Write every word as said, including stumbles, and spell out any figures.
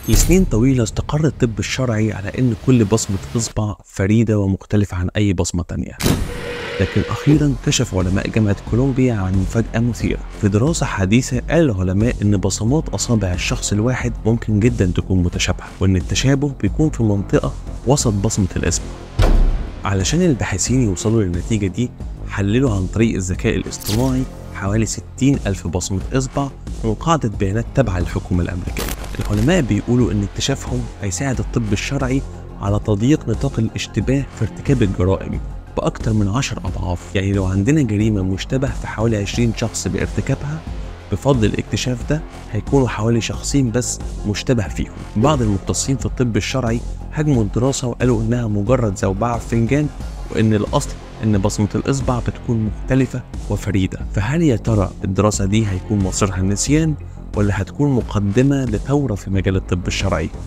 لسنين طويلة استقر الطب الشرعي على أن كل بصمة إصبع فريدة ومختلفة عن أي بصمة تانية، لكن أخيرا كشف علماء جامعة كولومبيا عن مفاجأة مثيرة. في دراسة حديثة قال العلماء أن بصمات أصابع الشخص الواحد ممكن جدا تكون متشابهة، وأن التشابه بيكون في منطقة وسط بصمة الإصبع. علشان الباحثين يوصلوا للنتيجة دي حللوا عن طريق الذكاء الاصطناعي حوالي ستين ألف بصمة إصبع من قاعدة بيانات تابعة للحكومة الأمريكية. العلماء بيقولوا إن اكتشافهم هيساعد الطب الشرعي على تضييق نطاق الاشتباه في ارتكاب الجرائم بأكتر من عشر أضعاف. يعني لو عندنا جريمة مشتبه في حوالي عشرين شخص بارتكابها، بفضل الاكتشاف ده هيكونوا حوالي شخصين بس مشتبه فيهم. بعض المختصين في الطب الشرعي هاجموا الدراسة وقالوا إنها مجرد زوبعة في فنجان، وإن الأصل إن بصمة الإصبع بتكون مختلفة وفريدة. فهل يا ترى الدراسة دي هيكون مصيرها النسيان، ولا هتكون مقدمة لثورة في مجال الطب الشرعي؟